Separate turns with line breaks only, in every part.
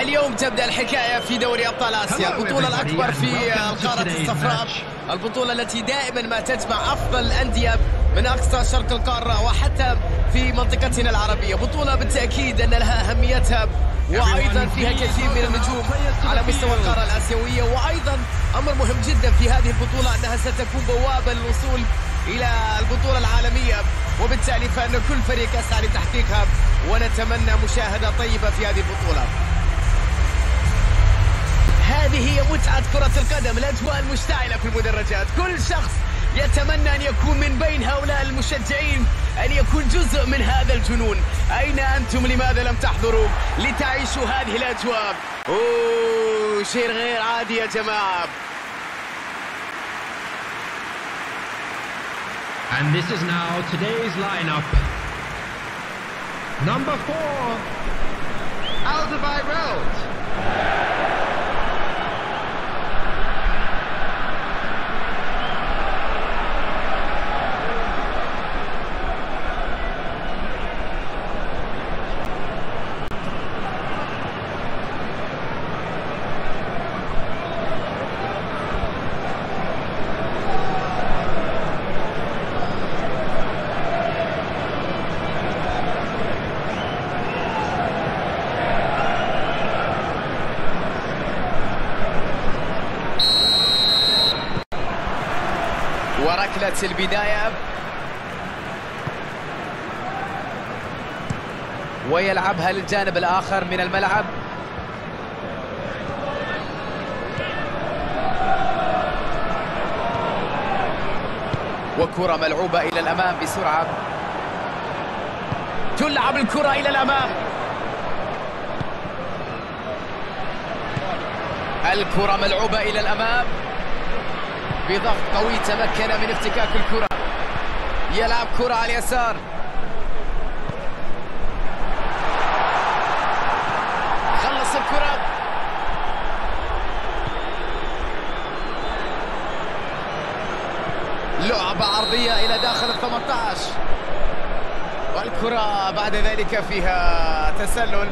اليوم تبدأ الحكاية في دوري أبطال آسيا، البطولة الأكبر في القارة الصفراء، البطولة التي دائما ما تجمع أفضل الأندية من أقصى شرق القارة وحتى في منطقتنا العربية. بطولة بالتأكيد أن لها أهميتها، وأيضا فيها كثير من النجوم على مستوى القارة الآسيوية. وأيضا أمر مهم جدا في هذه البطولة أنها ستكون بوابة للوصول إلى البطولة العالمية، وبالتالي فإن كل فريق يسعى لتحقيقها، ونتمنى مشاهدة طيبة في هذه البطولة. هذه هي متعة كرة القدم، الأجواء المشتعلة في المدرجات، كل شخص يتمنى أن يكون من بين هؤلاء المشجعين، أن يكون جزء من هذا الجنون. أين أنتم؟ لماذا لم تحضروا لتعيشوا هذه الأجواء؟ شيء غير عادي يا جماعة.
And this is now today's lineup. Number 4, Alderweireld.
وركلة البداية، ويلعبها للجانب الآخر من الملعب. وكرة ملعوبة إلى الأمام بسرعة، تلعب الكرة إلى الأمام، الكرة ملعوبة إلى الأمام بضغط قوي، تمكن من افتكاك الكرة، يلعب كرة على اليسار، خلص الكرة، لعبة عرضية إلى داخل ال18، والكرة بعد ذلك فيها تسلل.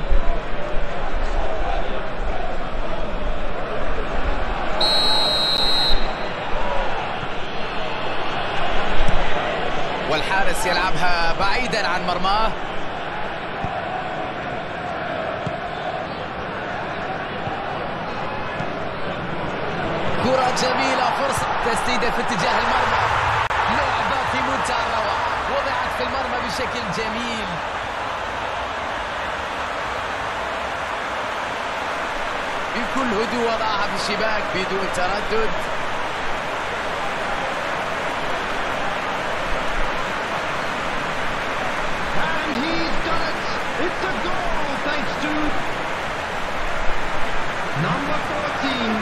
والحارس يلعبها بعيدا عن مرماه. كرة جميلة، فرصة تسديدة في اتجاه المرمى، لعبة في منتهى الروعة، وضعت في المرمى بشكل جميل. بكل هدوء وضعها في الشباك بدون تردد.
It's a goal thanks to number 14.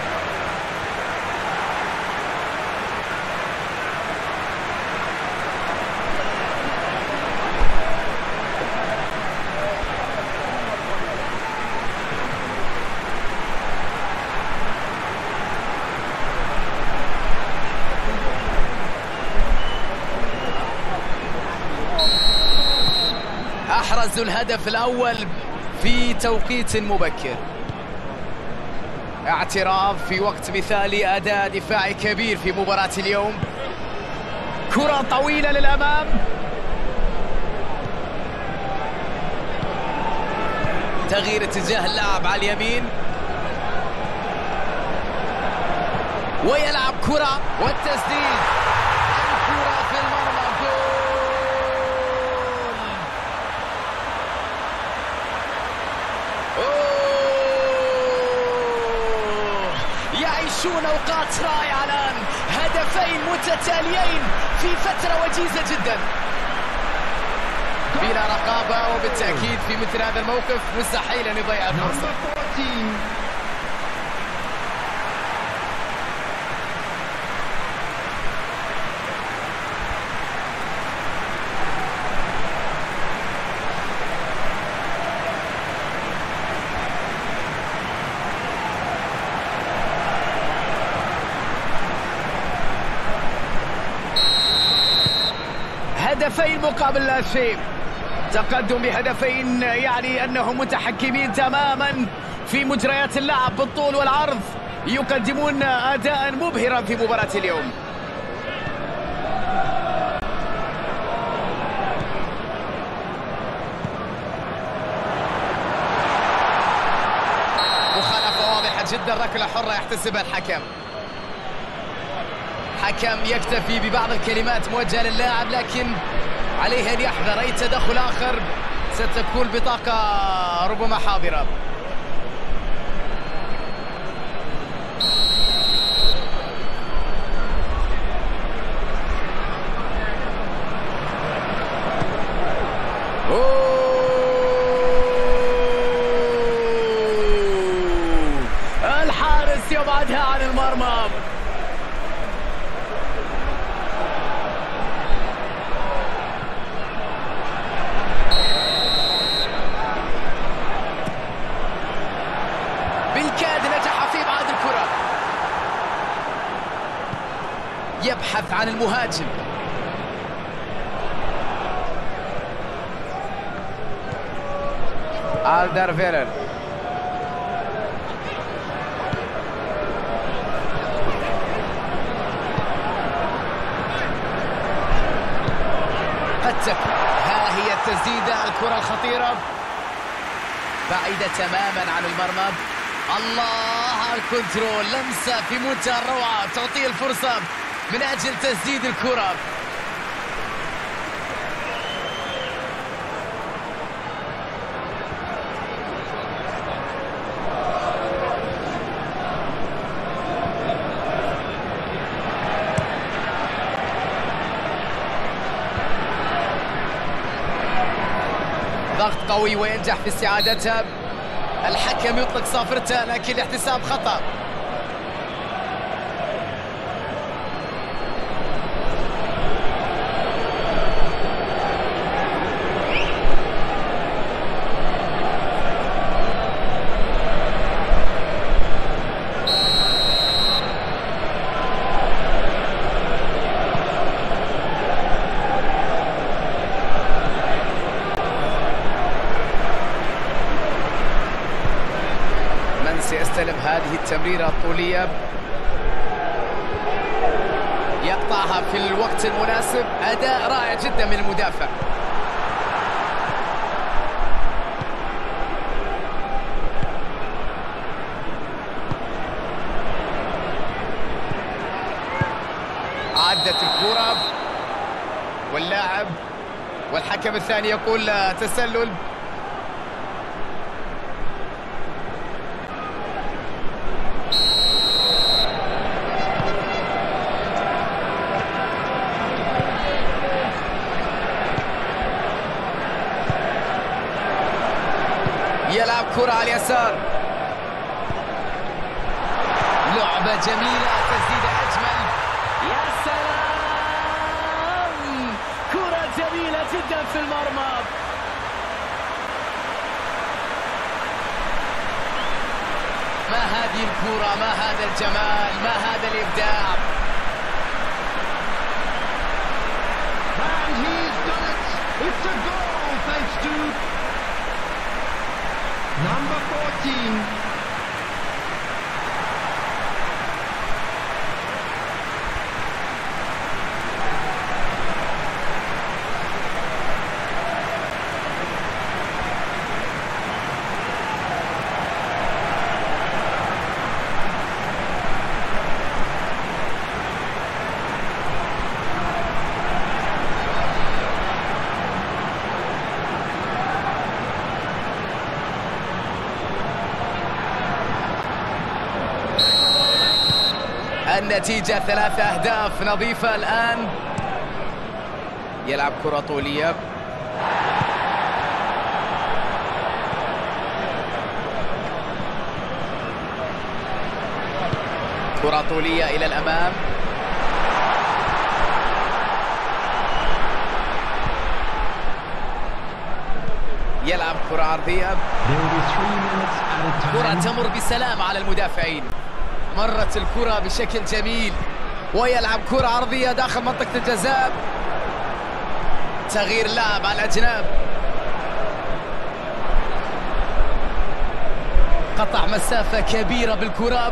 أحرزوا الهدف الأول في توقيت مبكر. اعتراف في وقت مثالي، أداء دفاعي كبير في مباراة اليوم. كرة طويلة للأمام، تغيير اتجاه اللاعب على اليمين، ويلعب كرة والتسديد، الكرة في المرمى، يعيشون أوقات رائعة الآن، هدفين متتاليين في فترة وجيزة جدا، بلا رقابة، وبالتأكيد في مثل هذا الموقف مستحيل أن يضيع الفرصة. هدفين مقابل لا شيء، تقدم بهدفين يعني أنهم متحكمين تماما في مجريات اللعب بالطول والعرض يقدمون أداء مبهرا في مباراة اليوم. مخالفة واضحة جدا، ركلة حرة يحتسبها الحكم. حكم يكتفي ببعض الكلمات موجهة للاعب، لكن عليه أن يحذر أي تدخل آخر ستكون بطاقة ربما حاضرة. الحارس يبعدها عن المرمى. بالكاد نجح في إبعاد الكرة. يبحث عن المهاجم. ألدرفيرر قد تكون ها هي التسديدة، الكرة الخطيرة بعيدة تماما عن المرمى. الله على الكنترول، لمسة في منتهى الروعة تعطيه الفرصة من أجل تسديد الكرة. ضغط قوي وينجح في استعادتها. الحكم يطلق صافرته لكن الاحتساب خطأ. سيستلم هذه التمريرة الطولية، يقطعها في الوقت المناسب. أداء رائع جدا من المدافع. عدت الكرة واللاعب والحكم الثاني يقول تسلل. يلعب كرة على اليسار، لعبة جميلة، تسديدة أجمل. يا سلام، كرة جميلة جدا في المرمى. ما هذه الكرة، ما هذا الجمال، ما هذا الإبداع.
And he's done it. It's a goal thanks to number 14.
النتيجة 3 أهداف نظيفة. الآن يلعب كرة طولية، كرة طولية إلى الأمام. يلعب كرة عرضية، كرة تمر بسلام على المدافعين. مرت الكرة بشكل جميل ويلعب كرة عرضية داخل منطقة الجزاء. تغيير اللاعب على الأجناب. قطع مسافة كبيرة بالكرة.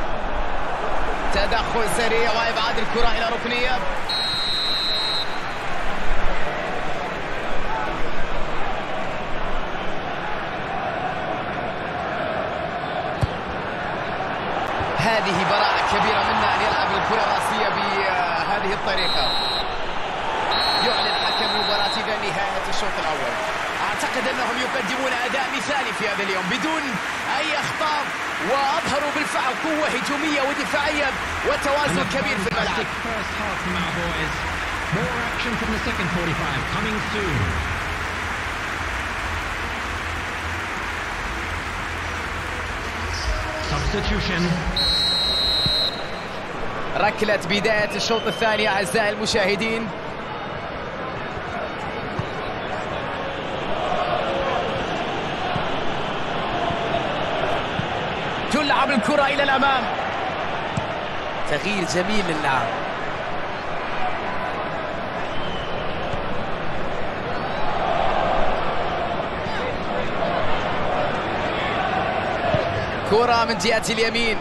تدخل سريع وإبعاد الكرة إلى ركنية. هذه براعة كبيرة منه أن يلعب الكرة الرأسية بهذه الطريقة. يعلن حكم المباراة إذا نهاية الشوط الأول. أعتقد أنهم يقدمون أداء مثالي في هذا اليوم بدون أي أخطاء، وأظهروا بالفعل قوة هجومية ودفاعية وتوازن كبير في الملعب. ركلة بداية الشوط الثاني أعزائي المشاهدين. تلعب الكرة إلى الأمام. تغيير جميل للعب. كرة من جهة اليمين.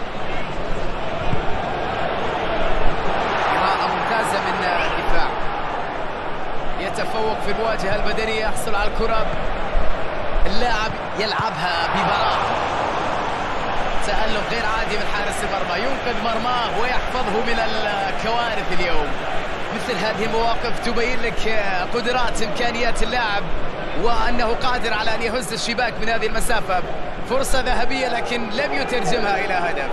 قراءة ممتازة من الدفاع. يتفوق في المواجهة البدنية، يحصل على الكرة. اللاعب يلعبها ببراعة. تألق غير عادي من حارس المرمى، ينقذ مرماه ويحفظه من الكوارث اليوم. مثل هذه المواقف تبين لك قدرات إمكانيات اللاعب وأنه قادر على أن يهز الشباك من هذه المسافة. فرصة ذهبية لكن لم يترجمها إلى هدف.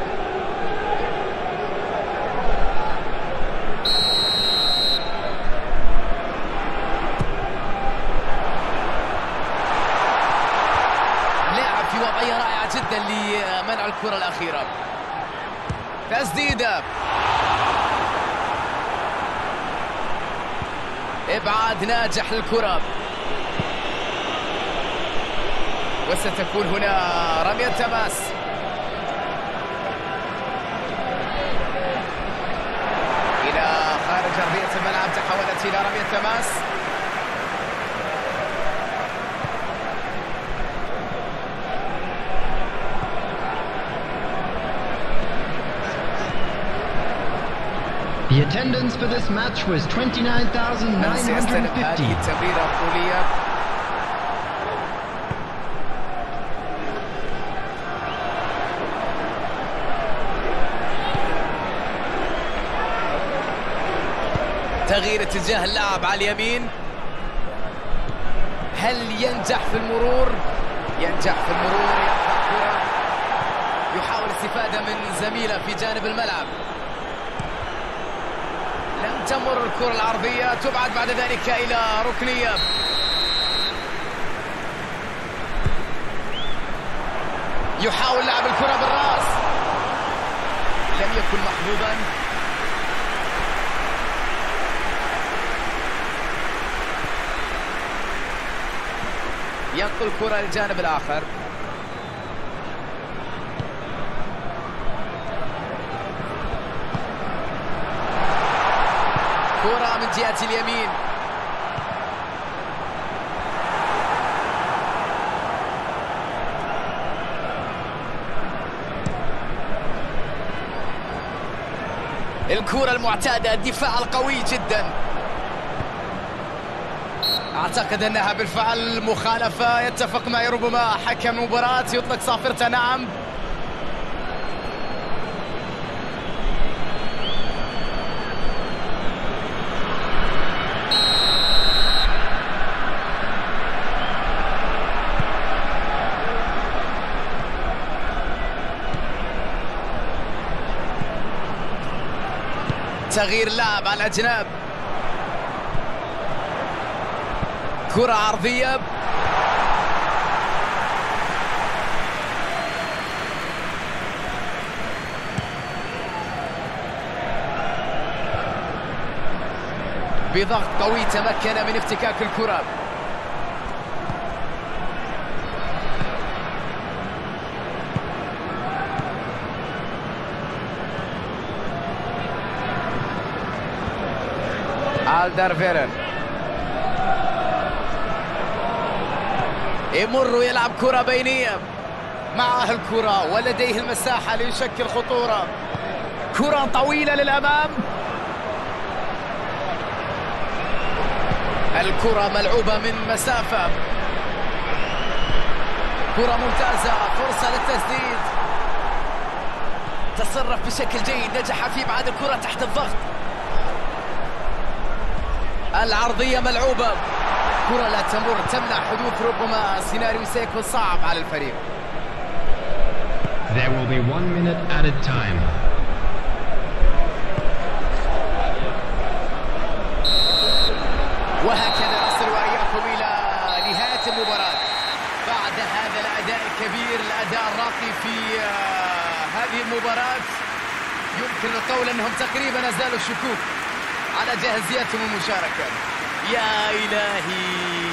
لاعب في وضعية رائعة جدا لمنع الكرة الأخيرة. تسديدة، إبعاد ناجح للكرة، وستكون هنا رمية تماس. إلى خارج أرضية الملعب، تحولت إلى رمية تماس.
The attendance for this match was 29,950.
هذه التمريرة الطولية. تغيير اتجاه اللاعب على اليمين. هل ينجح في المرور؟ ينجح في المرور، يقطع كرة، يحاول الاستفادة من زميله في جانب الملعب. لم تمر الكرة العرضية، تبعد بعد ذلك إلى ركنية. يحاول لعب الكرة بالرأس، لم يكن محظوظا. ينقل الكرة للجانب الآخر. كرة من جهة اليمين. الكرة المعتادة، الدفاع القوي جدا. أعتقد أنها بالفعل مخالفة. يتفق معي ربما حكم المباراة، يطلق صافرته. نعم، تغيير لاعب على الأجناب. كرة عرضية، بضغط قوي تمكن من افتكاك الكرة. ألدرفيرن يمر ويلعب كرة بينية. معه الكرة ولديه المساحة ليشكل خطورة. كرة طويلة للأمام، الكرة ملعوبة من مسافة، كرة ممتازة، فرصة للتسديد، تصرف بشكل جيد، نجح في إبعاد الكرة تحت الضغط. العرضية ملعوبة، كرة لا تمر، تمنع حدوث ربما سيناريو سيكون صعب على الفريق.
There will be 1 minute added time.
وهكذا نصل وإياكم إلى نهاية المباراة بعد هذا الأداء الكبير، الأداء الراقي في هذه المباراة. يمكن القول أنهم تقريبا أزالوا الشكوك على جاهزيتهم المشاركة. يا إلهي،